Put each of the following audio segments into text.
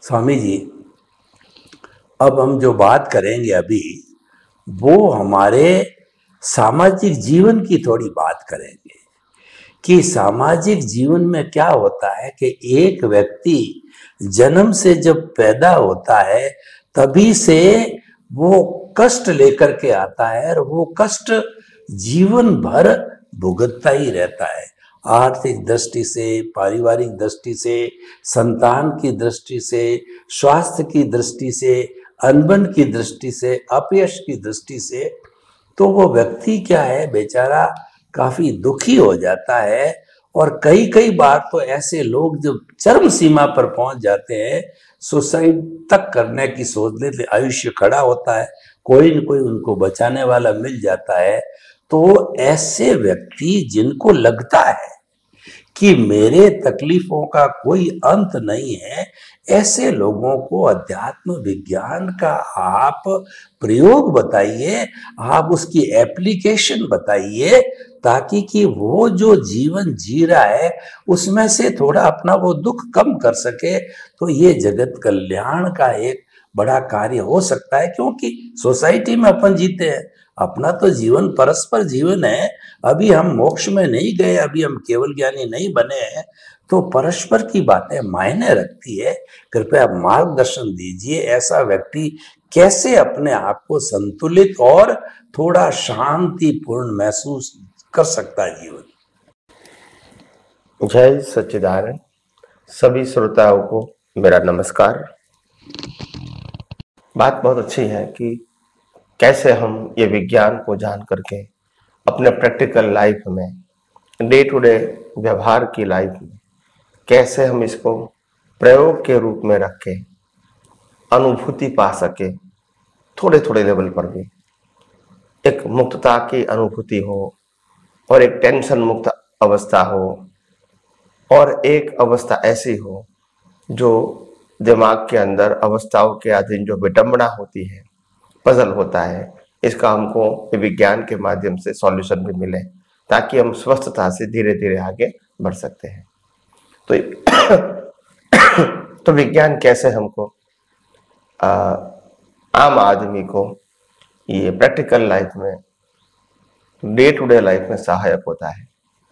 स्वामी जी, अब हम जो बात करेंगे अभी वो हमारे सामाजिक जीवन की थोड़ी बात करेंगे कि सामाजिक जीवन में क्या होता है कि एक व्यक्ति जन्म से जब पैदा होता है तभी से वो कष्ट लेकर के आता है और वो कष्ट जीवन भर भुगतता ही रहता है। आर्थिक दृष्टि से, पारिवारिक दृष्टि से, संतान की दृष्टि से, स्वास्थ्य की दृष्टि से, अनबन की दृष्टि से, अपयश की दृष्टि से, तो वो व्यक्ति क्या है बेचारा काफी दुखी हो जाता है। और कई कई बार तो ऐसे लोग जब चरम सीमा पर पहुंच जाते हैं, सुसाइड तक करने की सोच लेते, आयुष्य खड़ा होता है, कोई न कोई उनको बचाने वाला मिल जाता है। तो ऐसे व्यक्ति जिनको लगता है कि मेरे तकलीफों का कोई अंत नहीं है, ऐसे लोगों को अध्यात्म विज्ञान का आप प्रयोग बताइए, आप उसकी एप्लीकेशन बताइए, ताकि कि वो जो जीवन जी रहा है उसमें से थोड़ा अपना वो दुख कम कर सके। तो ये जगत कल्याण का एक बड़ा कार्य हो सकता है, क्योंकि सोसाइटी में अपन जीते हैं, अपना तो जीवन परस्पर जीवन है। अभी हम मोक्ष में नहीं गए, अभी हम केवल ज्ञानी नहीं बने हैं, तो परस्पर की बातें मायने रखती है। कृपया मार्गदर्शन दीजिए, ऐसा व्यक्ति कैसे अपने आप को संतुलित और थोड़ा शांतिपूर्ण महसूस कर सकता है जीवन। जय सच्चिदानंद। सभी श्रोताओं को मेरा नमस्कार। बात बहुत अच्छी है कि कैसे हम ये विज्ञान को जान करके अपने प्रैक्टिकल लाइफ में, डे टू डे व्यवहार की लाइफ में कैसे हम इसको प्रयोग के रूप में रख के अनुभूति पा सके, थोड़े थोड़े लेवल पर भी एक मुक्तता की अनुभूति हो और एक टेंशन मुक्त अवस्था हो और एक अवस्था ऐसी हो जो दिमाग के अंदर अवस्थाओं के अधीन जो विडंबना होती है, पजल होता है, इसका हमको विज्ञान के माध्यम से सॉल्यूशन भी मिले ताकि हम स्वस्थता से धीरे धीरे आगे बढ़ सकते हैं। तो विज्ञान कैसे हमको आम आदमी को ये प्रैक्टिकल लाइफ में, डे टू डे लाइफ में सहायक होता है।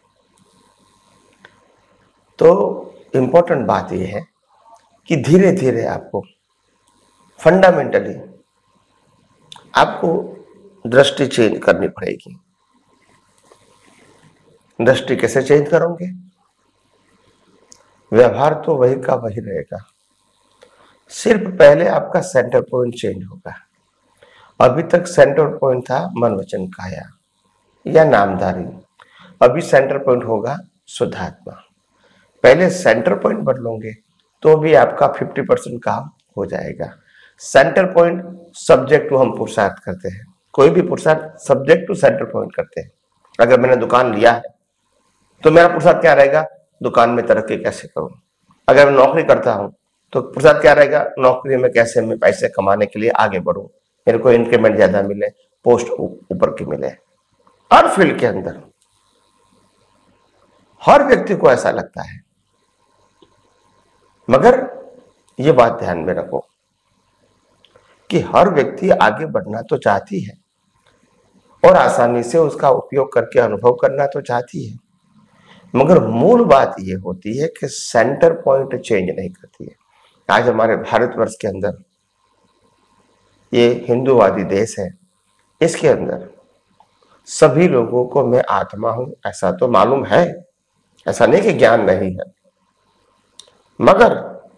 तो इम्पोर्टेंट बात यह है कि धीरे धीरे आपको फंडामेंटली आपको दृष्टि चेंज करनी पड़ेगी। दृष्टि कैसे चेंज करोगे? व्यवहार तो वही का वही रहेगा, सिर्फ पहले आपका सेंटर पॉइंट चेंज होगा। अभी तक सेंटर पॉइंट था मन वचन काया या नामधारी, अभी सेंटर पॉइंट होगा शुद्धात्मा। पहले सेंटर पॉइंट बदलोगे तो भी आपका 50% काम हो जाएगा। सेंटर पॉइंट सब्जेक्ट टू हम पुरुषार्थ करते हैं, कोई भी पुरुषार्थ सब्जेक्ट टू सेंटर पॉइंट करते हैं। अगर मैंने दुकान लिया है तो मेरा पुरुषार्थ क्या रहेगा? दुकान में तरक्की कैसे करूं। अगर मैं नौकरी करता हूं तो पुरुषार्थ क्या रहेगा? नौकरी में कैसे मैं पैसे कमाने के लिए आगे बढ़ूं, मेरे को इंक्रीमेंट ज्यादा मिले, पोस्ट ऊपर की मिले। हर फील्ड के अंदर हर व्यक्ति को ऐसा लगता है, मगर ये बात ध्यान में रखो कि हर व्यक्ति आगे बढ़ना तो चाहती है और आसानी से उसका उपयोग करके अनुभव करना तो चाहती है, मगर मूल बात यह होती है कि सेंटर पॉइंट चेंज नहीं करती है। आज हमारे भारतवर्ष के अंदर, ये हिंदूवादी देश है, इसके अंदर सभी लोगों को मैं आत्मा हूं ऐसा तो मालूम है, ऐसा नहीं कि ज्ञान नहीं है, मगर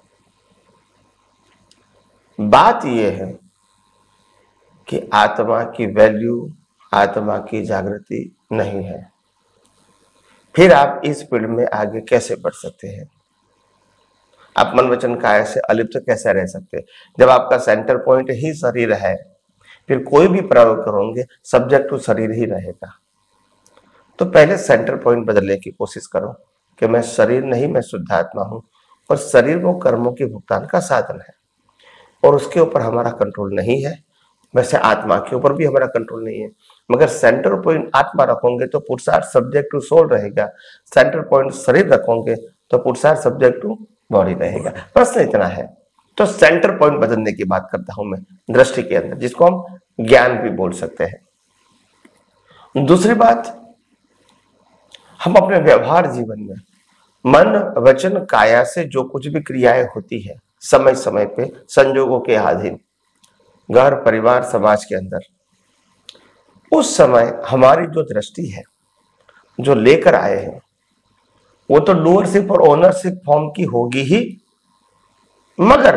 बात यह है कि आत्मा की वैल्यू, आत्मा की जागृति नहीं है। फिर आप इस फील्ड में आगे कैसे बढ़ सकते हैं? आप मन वचन काया से अलिप्त कैसे रह सकते हैं? जब आपका सेंटर पॉइंट ही शरीर है, फिर कोई भी प्रयोग करोगे सब्जेक्ट टू शरीर ही रहेगा। तो पहले सेंटर पॉइंट बदलने की कोशिश करो कि मैं शरीर नहीं, मैं शुद्धात्मा हूं और शरीर वो कर्मों के भुगतान का साधन है और उसके ऊपर हमारा कंट्रोल नहीं है। वैसे आत्मा के ऊपर भी हमारा कंट्रोल नहीं है, मगर सेंटर पॉइंट आत्मा रखोगे तो पुरुषार्थ सब्जेक्ट टू सोल रहेगा, सेंटर पॉइंट शरीर रखोगे तो पुरुषार्थ सब्जेक्ट टू बॉडी रहेगा। प्रश्न इतना है तो सेंटर पॉइंट बदलने की बात करता हूं मैं दृष्टि के अंदर, जिसको हम ज्ञान भी बोल सकते हैं। दूसरी बात, हम अपने व्यवहार जीवन में मन वचन काया से जो कुछ भी क्रियाएं होती है समय समय पे संजोगों के अधीन, घर परिवार समाज के अंदर, उस समय हमारी जो दृष्टि है जो लेकर आए हैं वो तो डूअरशिप और ओनरशिप फॉर्म की होगी ही, मगर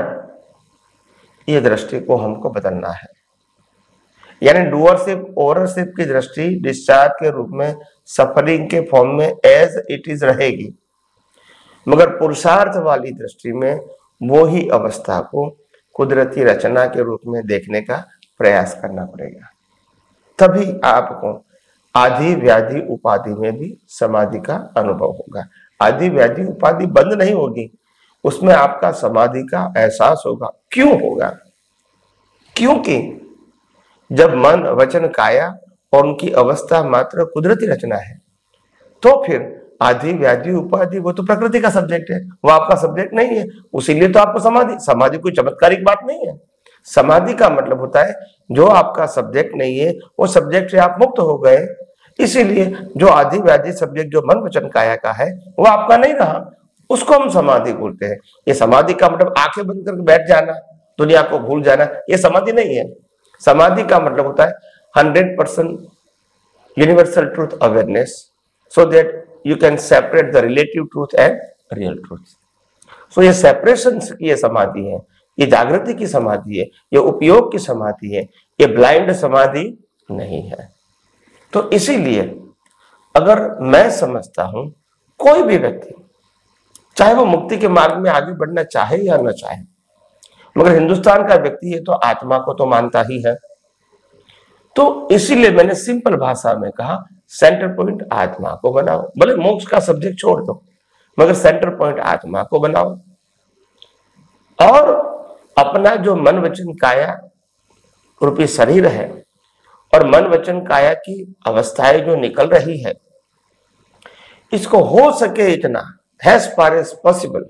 ये दृष्टि को हमको बदलना है। यानी डूअरशिप ओनरशिप की दृष्टि डिस्चार्ज के रूप में सफरिंग के फॉर्म में एज इट इज रहेगी, मगर पुरुषार्थ वाली दृष्टि में वो ही अवस्था को कुदरती रचना के रूप में देखने का प्रयास करना पड़ेगा। तभी आपको आदि व्याधि उपाधि में भी समाधि का अनुभव होगा। आदि व्याधि उपाधि बंद नहीं होगी, उसमें आपका समाधि का एहसास होगा। क्यों होगा? क्योंकि जब मन वचन काया और उनकी अवस्था मात्र कुदरती रचना है, तो फिर आदि व्याधि उपाधि वो तो प्रकृति का सब्जेक्ट है, वो आपका सब्जेक्ट नहीं है। उसीलिए तो आपको समाधि कोई चमत्कारिक बात नहीं है। समाधि का मतलब होता है जो आपका सब्जेक्ट नहीं है वो सब्जेक्ट से आप मुक्त हो गए। इसीलिए जो आदि व्याधि सब्जेक्ट जो मन वचन काया का है वो आपका नहीं रहा, उसको हम समाधि बोलते हैं। ये समाधि का मतलब आंखें बंद करके बैठ जाना, दुनिया को भूल जाना, ये समाधि नहीं है। समाधि का मतलब होता है 100% universal truth awareness, so that you can separate the relative truth and real truth. So ये सेपरेशन की ये समाधि है, ये जागृति की समाधि है, ये उपयोग की समाधि है, ये ब्लाइंड समाधि नहीं है। तो इसीलिए अगर मैं समझता हूं कोई भी व्यक्ति चाहे वो मुक्ति के मार्ग में आगे बढ़ना चाहे या न चाहे, मगर हिंदुस्तान का व्यक्ति है तो आत्मा को तो मानता ही है। तो इसीलिए मैंने सिंपल भाषा में कहा सेंटर पॉइंट आत्मा को बनाओ। भले मोक्ष का सब्जेक्ट छोड़ दो, मगर सेंटर पॉइंट आत्मा को बनाओ और अपना जो मन वचन काया रूपी शरीर है और मन वचन काया की अवस्थाएं जो निकल रही है, इसको हो सके इतना as far as possible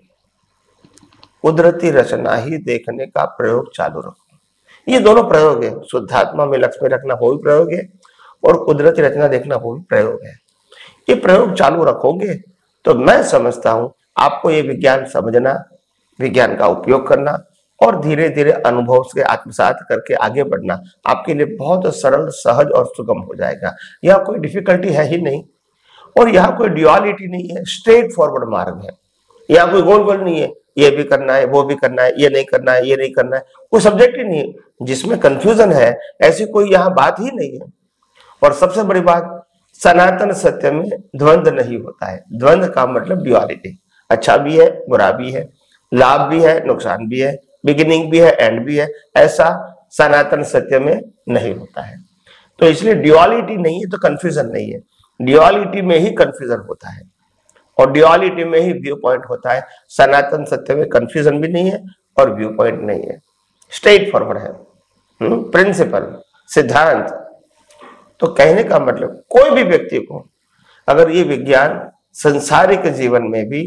कुदरती रचना ही देखने का प्रयोग चालू रखो। ये दोनों प्रयोग है, शुद्धात्मा में लक्ष्मी रखना वो भी प्रयोग है और कुदरती रचना देखना वो भी प्रयोग है। ये प्रयोग चालू रखोगे तो मैं समझता हूं आपको ये विज्ञान समझना, विज्ञान का उपयोग करना और धीरे धीरे अनुभव से आत्मसात करके आगे बढ़ना आपके लिए बहुत सरल, सहज और सुगम हो जाएगा। यह कोई डिफिकल्टी है ही नहीं और यहाँ कोई ड्युअलिटी नहीं है, स्ट्रेट फॉरवर्ड मार्ग है। यहाँ कोई गोल गोल नहीं है, ये भी करना है, वो भी करना है, ये नहीं करना है, ये नहीं करना है, कोई सब्जेक्ट ही नहीं है जिसमें कंफ्यूजन है, ऐसी कोई यहाँ बात ही नहीं है। और सबसे बड़ी बात, सनातन सत्य में द्वंद्व नहीं होता है। द्वंद्व का मतलब ड्युअलिटी, अच्छा भी है बुरा भी है, लाभ भी है नुकसान भी है, बिगिनिंग भी है एंड भी है, ऐसा सनातन सत्य में नहीं होता है। तो इसलिए ड्युअलिटी नहीं है तो कंफ्यूजन नहीं है। ड्युअलिटी में ही कंफ्यूजन होता है और ड्युअलिटी में ही व्यू पॉइंट होता है। सनातन सत्य में कंफ्यूजन भी नहीं है और व्यू पॉइंट नहीं है, स्ट्रेट फॉरवर्ड है, प्रिंसिपल, सिद्धांत। तो कहने का मतलब कोई भी व्यक्ति को अगर ये विज्ञान संसारिक जीवन में भी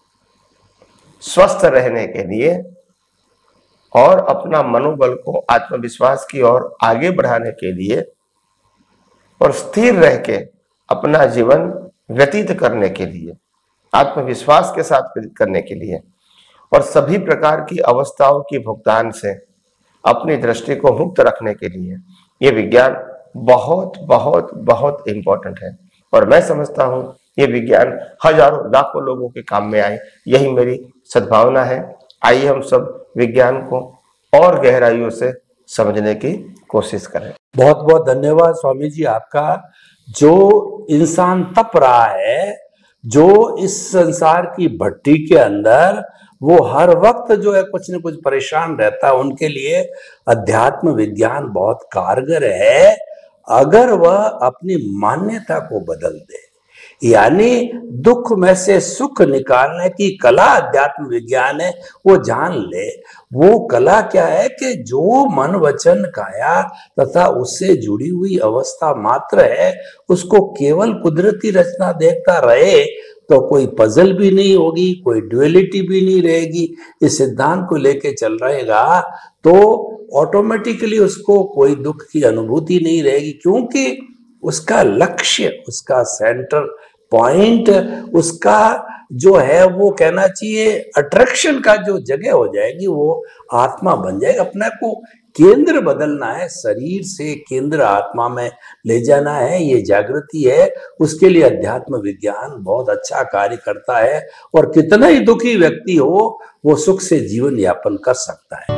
स्वस्थ रहने के लिए और अपना मनोबल को आत्मविश्वास की ओर आगे बढ़ाने के लिए और स्थिर रह के अपना जीवन व्यतीत करने के लिए, आत्मविश्वास के साथ व्यतीत करने के लिए और सभी प्रकार की अवस्थाओं की भुगतान से अपनी दृष्टि को मुक्त रखने के लिए ये विज्ञान बहुत बहुत बहुत इंपॉर्टेंट है। और मैं समझता हूं ये विज्ञान हजारों लाखों लोगों के काम में आए, यही मेरी सद्भावना है। आइए हम सब विज्ञान को और गहराइयों से समझने की कोशिश करें। बहुत बहुत धन्यवाद स्वामी जी आपका। जो इंसान तप रहा है, जो इस संसार की भट्टी के अंदर वो हर वक्त जो है कुछ न कुछ परेशान रहता है, उनके लिए अध्यात्म विज्ञान बहुत कारगर है अगर वह अपनी मान्यता को बदल दे। यानी दुख में से सुख निकालने की कला अध्यात्म विज्ञान है, वो जान ले। वो कला क्या है कि जो मन वचन काया तथा उससे जुड़ी हुई अवस्था मात्र है, उसको केवल कुदरती रचना देखता रहे तो कोई पजल भी नहीं होगी, कोई ड्युअलिटी भी नहीं रहेगी। इस सिद्धांत को लेके चल रहेगा तो ऑटोमेटिकली उसको कोई दुख की अनुभूति नहीं रहेगी, क्योंकि उसका लक्ष्य, उसका सेंटर पॉइंट, उसका जो है वो कहना चाहिए अट्रैक्शन का जो जगह हो जाएगी वो आत्मा बन जाएगा। अपने को केंद्र बदलना है, शरीर से केंद्र आत्मा में ले जाना है, ये जागृति है। उसके लिए अध्यात्म विज्ञान बहुत अच्छा कार्य करता है और कितना ही दुखी व्यक्ति हो वो सुख से जीवन यापन कर सकता है।